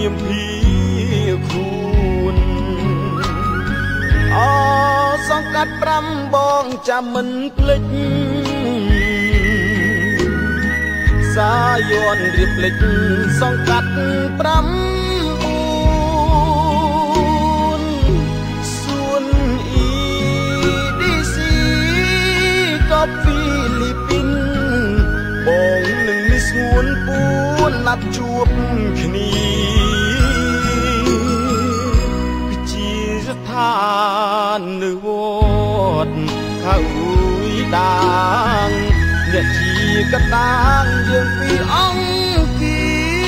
មភីខ្លួនអសង្កាត់5បងចាំមិនភ្លេចសាយ័នរៀបលេចសង្កាត់9សួនអ៊ីឌីស៊ីក៏ហ្វីលីពីនបងនឹងនេះស្ងួនពួនណាត់ជួបគ្នាជាស្ថាននៅវត្តខៅដាងអ្នកជាកតាងយើងពីអង្គា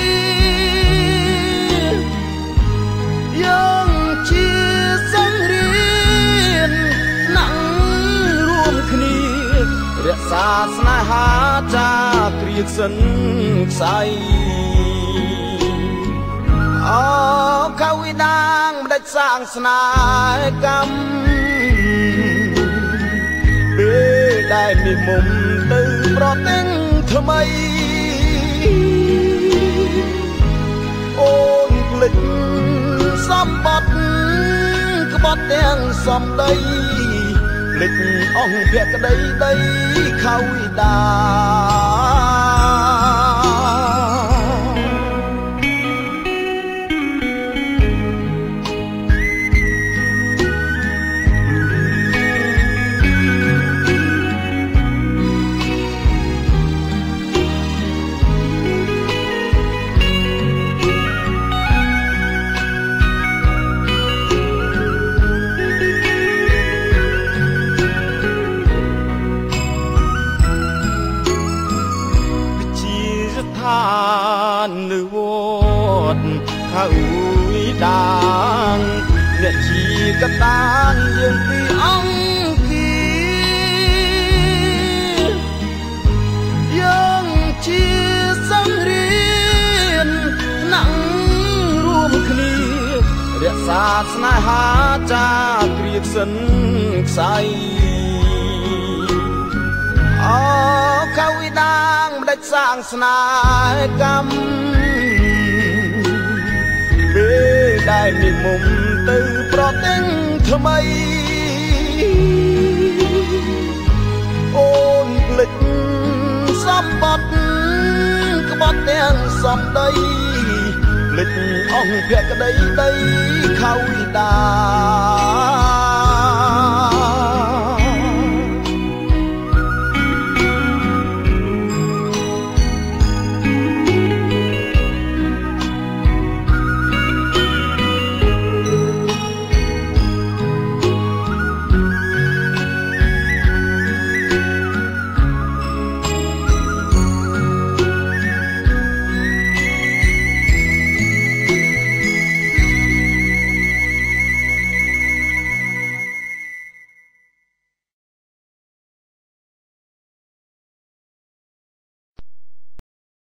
យើងជាសង្រៀនណាំងរួមគ្នារក្សាស្នេហាចាគ្រាសិនខ្សែអោខៅដាងមិនដាច់សាងស្នេហ៍កម្មពេលដែលមានមុំទៅប្រទិញថ្មីអូនភ្លេចសម្បត្តិក្បត់ទាំងសំដីភ្លេចអង្គភក្តីដីខៅដានៅវត្តខៅដាងអ្នកជាកតាងយើងពីអង្គាយើងជាសង្រៀនណាំងរួមគ្នារក្សាស្នេហាចាគ្រាសិនខ្សែអខៅដាងមិនដាច់សាងស្នេហ៍កម្មពេលដែលមានមុំទៅប្រទិញថ្មីអូនភ្លេចសម្បត្តិក្បត់ទាំងសំដីភ្លេចអង្គភក្តីដីខៅដា